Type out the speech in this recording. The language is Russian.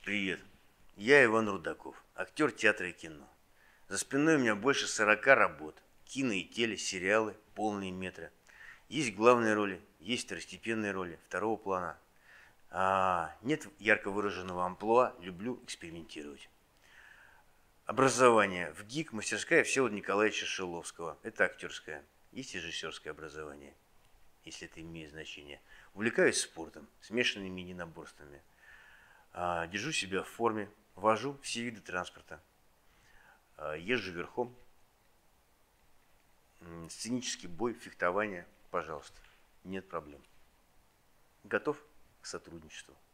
Привет. Я Иван Рудаков, актер театра и кино. За спиной у меня больше 40 работ. Кино и теле, сериалы, полные метры. Есть главные роли, есть второстепенные роли, второго плана. Нет ярко выраженного амплуа, люблю экспериментировать. Образование. В ГИК мастерская Всеволода Николаевича Шиловского. Это актерское. Есть режиссерское образование, если это имеет значение. Увлекаюсь спортом, смешанными единоборствами. Держу себя в форме, вожу все виды транспорта. Езжу верхом. Сценический бой, фехтование, пожалуйста, нет проблем. Готов к сотрудничеству.